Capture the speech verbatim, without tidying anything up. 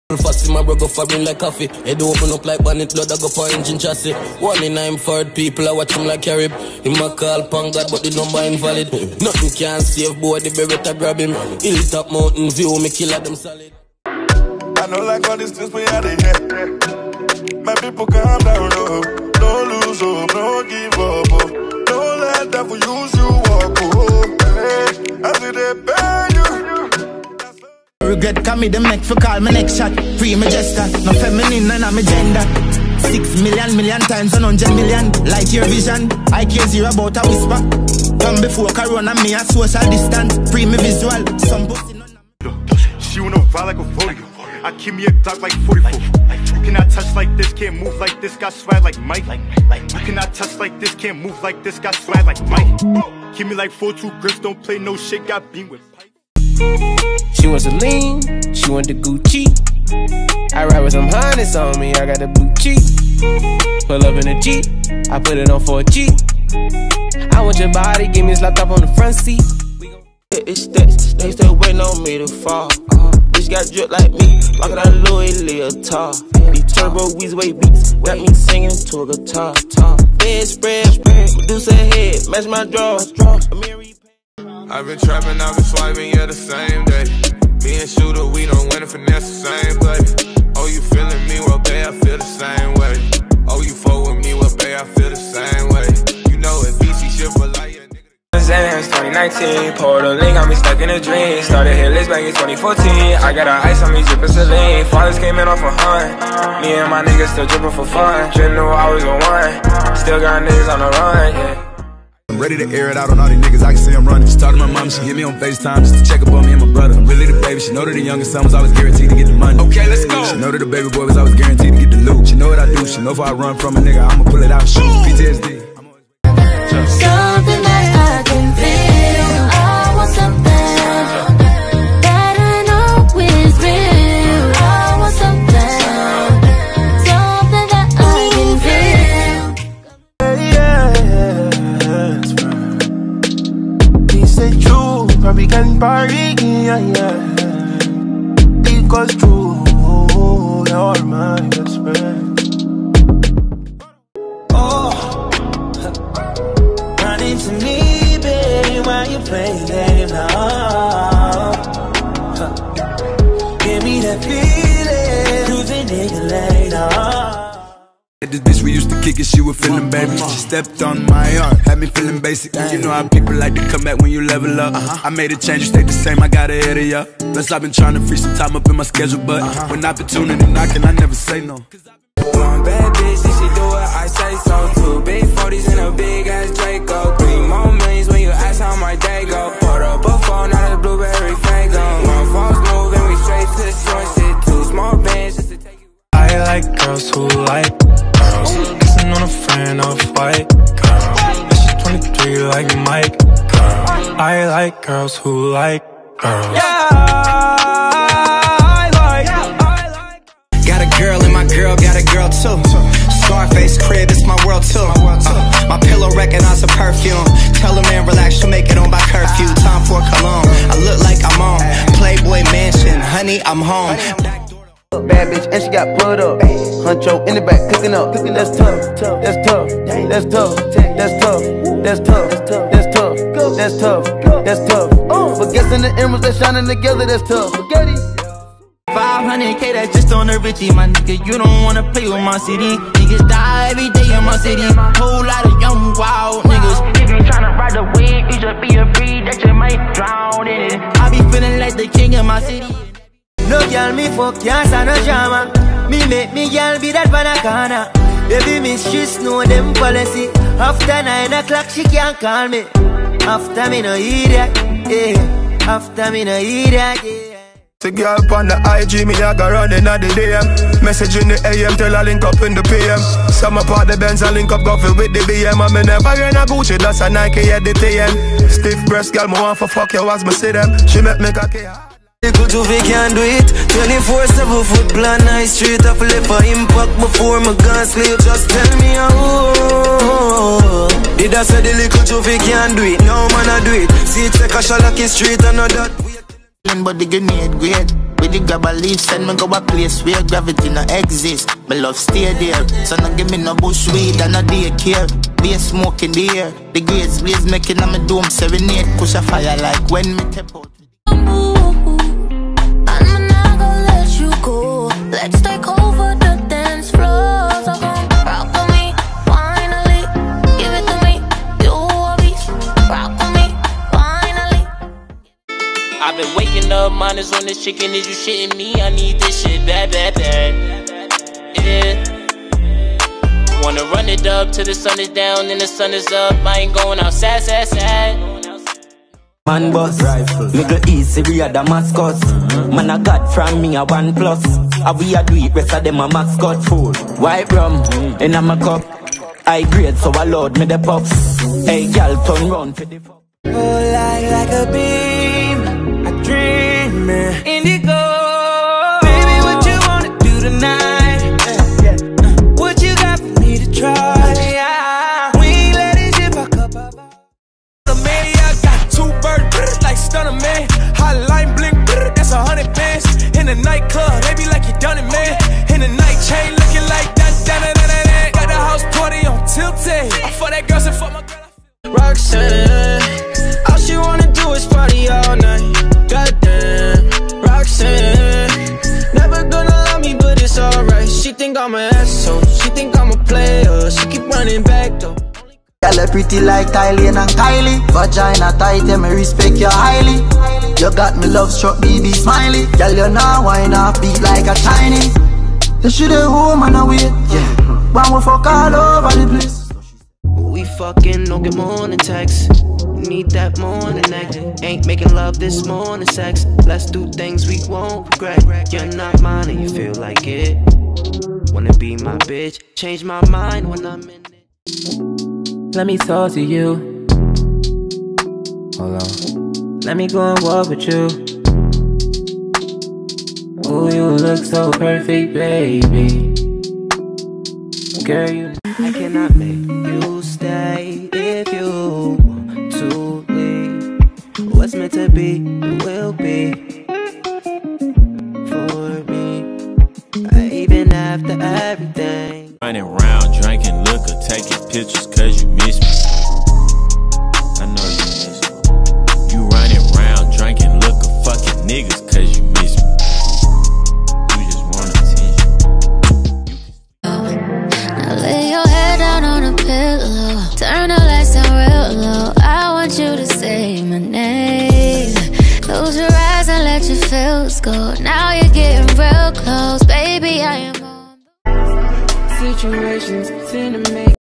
Fast in my bro go fabbing like coffee. Head open up like bonnet, blood I go for engine chassis. One in nine forward people, I watch him like Carib. Him a call pan God, but the number invalid. Nothing can save boy, the beretta grab him. Hilltop mountain view, me kill at them solid. I know like all this things we had it, yeah. My people calm down, oh. Don't lose hope, don't give up, oh. Don't let that for use you walk, oh. Hey, I see they beg you. Regret can me the make for call my next shot. Free my gesture, no feminine and I'm a gender. Six million million times one hundred million. Like your vision, I care zero about a whisper. Come before Corona, me a social distance. Free me visual, some pussy none. She wanna ride like a rodeo. I keep me a dog like forty-four. You cannot touch like this, can't move like this, got swag like Mike. You cannot touch like this, can't move like this, got swag like Mike. Keep me like four two grips, don't play no shit, got beam with pipe. She wants a lean, she want the Gucci. I ride with some harness on me, I got the blue cheek. Pull up in a Jeep, I put it on for a G. I want your body, give me slapped up on the front seat. It's stacks, they still waiting on me to fall. uh, Bitch got drip like me, like that Louis Leotard. These turbo Weezway beats, got me singing to a guitar. Bed spread, reduce a head, match my drawers. I've been trapping, I've been swiping, yeah, the same day. Me and Shooter, we don't win and finesse the same play. Oh, you feeling me, well, babe, I feel the same way. Oh, you fuck with me, well, babe, I feel the same way. You know it, B C shit for life, yeah, nigga. twenty nineteen, poured a link, got me stuck in a dream. Started hitless back in twenty fourteen. I got a ice on me, drippin' saline. Fathers came in off a hunt. Me and my niggas still drippin' for fun. Didn't know I was a one. Still got niggas on the run, yeah. I'm ready to air it out on all these niggas, I can see I'm running. She talked to my mom, she hit me on FaceTime just to check up on me and my brother. I'm really the baby, she know that the youngest son was always guaranteed to get the money. Okay, let's go. She know that the baby boy was always guaranteed to get the loot. She know what I do, she know if I run from a nigga, I'ma pull it out and shoot. P T S D. Something that I can feel, I want something that I know is real. I want something, something that I can feel. He said true, probably can party, yeah, yeah. Because true, you're my best friend. To me, baby, why you playing game now? Huh. Give me that feeling, cruising nigga later. This bitch we used to kick it, she was feeling baby. She stepped on my arm, had me feeling basic. You know how people like to come back when you level up. uh-huh. I made a change, you stayed the same, I got ahead of ya. Plus I've been trying to free some time up in my schedule, but uh-huh. when opportunity knocking, I never say no. One bad bitch, if she do it, I say so. Two big forties and a big ass Draco. Three more millions when you ask how my day go. Put up a phone, not a blueberry fango. One false move and we straight to the short shit. Two small bands just to take you. I like girls who like girls. Kissing on a friend of white girl. And she's twenty-three like Mike girl. I like girls who like girls. Yeah. Girl and my girl got a girl too. Scarface crib, it's my world too. uh, My pillow recognize a perfume. Tell a man relax, she'll make it on by curfew. Time for cologne, I look like I'm on Playboy Mansion, honey, I'm home. Bad bitch and she got put up. Huncho in the back cooking up. That's tough, that's tough, that's tough, that's tough, that's tough, that's tough, that's tough, that's tough. But guessing the emeralds that shining together, that's tough. Forget it. five hundred K, that's just on the Richie, my nigga. You don't wanna play with my city. Niggas die every day in my city. Whole lot of young wild niggas. If you tryna ride the wave, you should be afraid that you might drown in it. I be feeling like the king of my city. No girl me fuck, can't stand no drama. Me make me girl be that banana. Baby mistress know them policy. After nine o'clock she can't call me. After me no hear that, yeah. After me no hear that, yeah. The girl on the I G, me I go running at the D M. Message in the A M, tell her link up in the P M. Some apart the Benz, I link up coffee with the B M. And me never in a Gucci, that's a Nike at the T M. Stiff breast girl, me want for fuck you as me see them. She make me cocky. Little Juvie can do it. Twenty-four seven foot plan high street. I flip for impact before my gun sleep. Just tell me how. Did I say the little Juvie can do it? No man I do it. See it take a shot like street and not that. But the grenade great. With the grab a leaf, send me go a place where gravity no exist. My love stay there, so no give me no bush weed and no daycare. Be a smoke in the air, the grades blaze making on my dome serenade. Push a fire like when me tap out. I'm not gonna let you go. Let's take over the dance floor. So come rock with me, finally. Give it to me, you a beast. Rock with me, finally. I've been waking up, minus on this chicken. Is you shitting me? I need this shit bad, bad, bad. Yeah. Wanna run it up till the sun is down and the sun is up. I ain't going outside, sad, sad. Man boss, me go easy, we are Damascus. Man I got from me a one plus. A we a do it, rest of them a mascot food. White rum, in a my cup. High grade, so I load me the puffs. Hey gal, turn round for the fuck. Oh, like, like a beam, I dream, man. Indigo, baby, what you wanna do tonight? What you got for me to try? We ain't let it shit back up. I got two birds, like stunner, man. Hotline blink, that's a hundred bands. In the nightclub, they be like you done it, man. In the night chain, looking like that, that, that, that, that. Got the house party on tilted. I fuck that girl, so fuck my girl. Roxanne, all she wanna do is party all night. Goddamn, Roxanne, never gonna love me, but it's alright. She think I'm an asshole, she think I'm a player. She keep running back though. Girl, pretty like Kylie and Kylie. Vagina tight, yeah, me respect you highly. You got me love struck, B B smiley. Girl, you now wine up, beat like a Chinese. You should have home and away, yeah. One we fuck all over the place. We fucking, don't get morning text. Need that morning act. Ain't making love this morning sex. Let's do things we won't regret. You're not mine and you feel like it. Wanna be my bitch. Change my mind when I'm in it. Let me talk to you. Hold on. Let me go and walk with you. Oh, you look so perfect, baby. Girl, you. I cannot make you stay if you want to leave. What's meant to be, it will be for me. I, even after everything. Running around, drinking liquor, taking pictures cause you miss me. I know you miss me. You running around, drinking liquor, fucking niggas cause you miss me. You just want attention. Now lay your head down on a pillow. Turn the lights down real low. I want you to say my name. Close your eyes and let your feels go. Now you're getting real close. Baby, I am on. Situations seem to make